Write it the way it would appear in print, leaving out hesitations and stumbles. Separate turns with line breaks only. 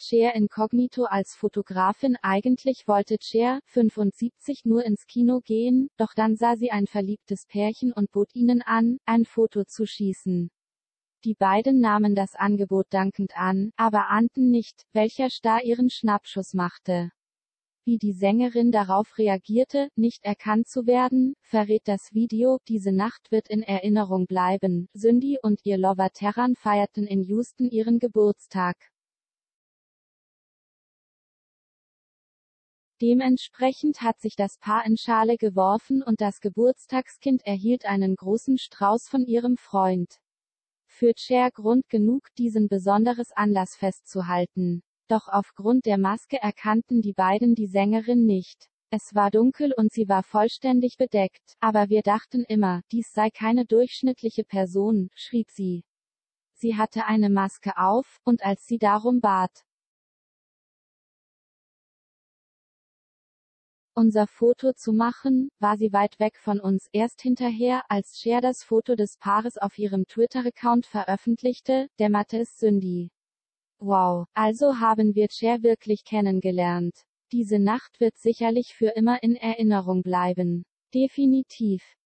Cher inkognito als Fotografin. Eigentlich wollte Cher, 75, nur ins Kino gehen, doch dann sah sie ein verliebtes Pärchen und bot ihnen an, ein Foto zu schießen. Die beiden nahmen das Angebot dankend an, aber ahnten nicht, welcher Star ihren Schnappschuss machte. Wie die Sängerin darauf reagierte, nicht erkannt zu werden, verrät das Video. Diese Nacht wird in Erinnerung bleiben. Cindy und ihr Lover Terran feierten in Houston ihren Geburtstag. Dementsprechend hat sich das Paar in Schale geworfen und das Geburtstagskind erhielt einen großen Strauß von ihrem Freund. Für Cher Grund genug, diesen besonderes Anlass festzuhalten. Doch aufgrund der Maske erkannten die beiden die Sängerin nicht. Es war dunkel und sie war vollständig bedeckt, aber wir dachten immer, dies sei keine durchschnittliche Person, schrieb sie. Sie hatte eine Maske auf, und als sie darum bat, unser Foto zu machen, war sie weit weg von uns. Erst hinterher, als Cher das Foto des Paares auf ihrem Twitter-Account veröffentlichte, dämmerte es Cindy. Wow, also haben wir Cher wirklich kennengelernt. Diese Nacht wird sicherlich für immer in Erinnerung bleiben. Definitiv.